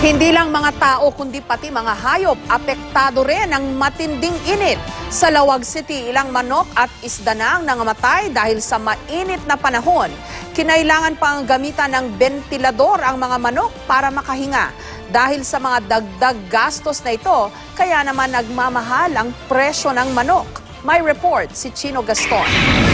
Hindi lang mga tao kundi pati mga hayop apektado rin ng matinding init. Sa Lawag City, ilang manok at isda na ang nangamatay dahil sa mainit na panahon. Kinailangan pang gamitan ng bentilador ang mga manok para makahinga. Dahil sa mga dagdag gastos na ito, kaya naman nagmamahal ang presyo ng manok. May report si Chino Gaston.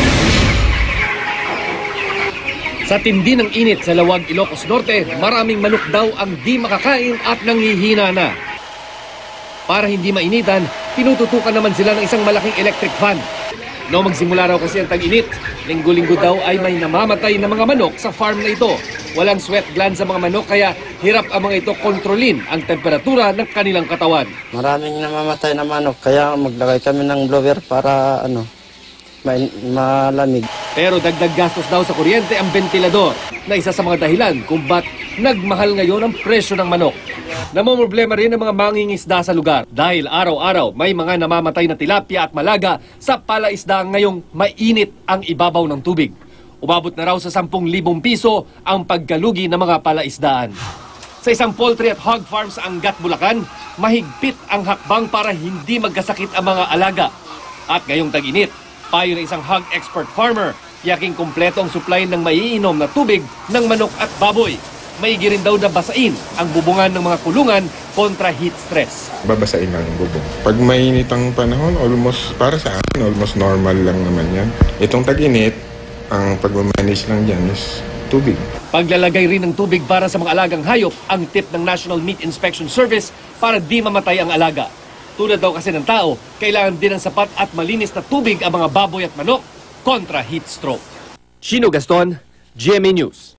Sa tindi ng init sa Lawag, Ilocos Norte, maraming manok daw ang di makakain at nanghihina na. Para hindi mainitan, tinututukan naman sila ng isang malaking electric fan. No magsimula raw kasi ang tag-init, linggo-linggo daw ay may namamatay na mga manok sa farm na ito. Walang sweat gland sa mga manok kaya hirap ang mga ito kontrolin ang temperatura ng kanilang katawan. Maraming namamatay na manok kaya maglagay kami ng blower para malamig. Pero dagdag gastos daw sa kuryente ang bentilador na isa sa mga dahilan kung ba't nagmahal ngayon ang presyo ng manok. Namomroblema rin ang mga mangingisda sa lugar dahil araw-araw may mga namamatay na tilapia at malaga sa palaisdaan ngayong mainit ang ibabaw ng tubig. Umabot na raw sa 10,000 piso ang pagkalugi ng mga palaisdaan. Sa isang poultry at hog farm sa Angat, Bulacan, mahigpit ang hakbang para hindi magkasakit ang mga alaga. At ngayong tag-init, payo ng isang hog expert farmer, yaking kumpleto ang supply ng maiinom na tubig ng manok at baboy. Maigi rin daw na basain ang bubungan ng mga kulungan kontra heat stress. Babasain lang yung bubong. Pag mainit ang panahon, para sa akin, almost normal lang naman yan. Itong tag-init, ang pag-manage lang dyan is tubig. Paglalagay rin ng tubig para sa mga alagang hayop ang tip ng National Meat Inspection Service para di mamatay ang alaga. Tulad daw kasi ng tao, kailangan din ng sapat at malinis na tubig ang mga baboy at manok kontra heat stroke. Chino Gaston, GMA News.